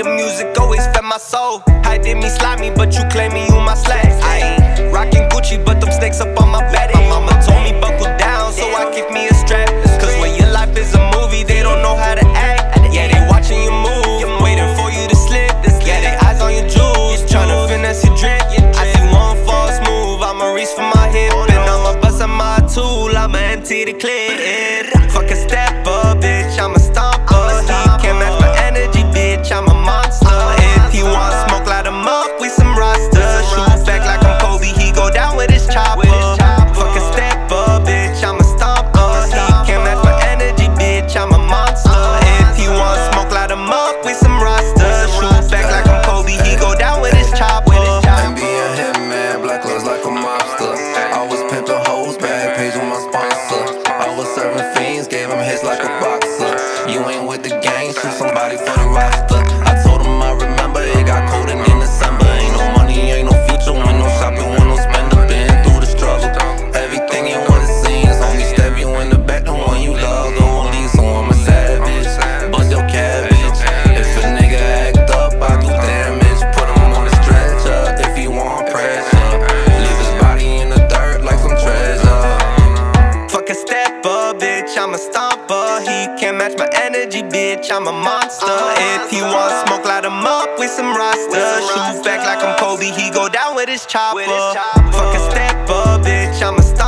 the music always fed my soul. I did me slimy, but you claim me, you my slack. I ain't rockin' Gucci, but them snakes up on my back. My mama told me buckle down, so I kick me a strap. Cause when your life is a movie, they don't know how to act. Yeah, they watching you move, waiting for you to slip. Yeah, they eyes on your jewels, tryna finesse your drip. I see one false move, I'ma reach for my hip. And I'ma bust out my tool, I'ma empty the clip. Fuck a stepper, bitch, I'm a stomper. He can't match my energy, bitch, I'm a monster. If he want smoke, light him up, we some rosters. Shoot back like I'm Kobe, he go down with his chopper. Fuck a stepper, bitch, I'm a stomper. He can't match my energy, bitch, I'm a monster. If he want smoke, light him up, we some rosters. Shoot back like I'm Kobe, he go down with his chopper. And be a hitman, black clothes like a mobster. I was pimping hoes, bad page with my sponsor. I was serving fiends, gave him hits like a boxer. You ain't with the gang, shoot somebody for the roster. I told him I remember, it got cold in December. Ain't no money, ain't no future, when no shopping, when no spender. Been through the struggle, everything you wanna see is only stab you in the back, the one you love, the only, so I'm a savage. Bust your cabbage. If a nigga act up, I do damage. Put him on the stretcher if he want pressure. Leave his body in the dirt like some treasure. Fuck a stepper, bitch, I'm a stomper. He can't match my energy, bitch, I'm a monster. If he want smoke, light him up with some rosters. Shoot back like I'm Kobe, he go down with his chopper. Fuck a stepper, bitch, I'm a stomper.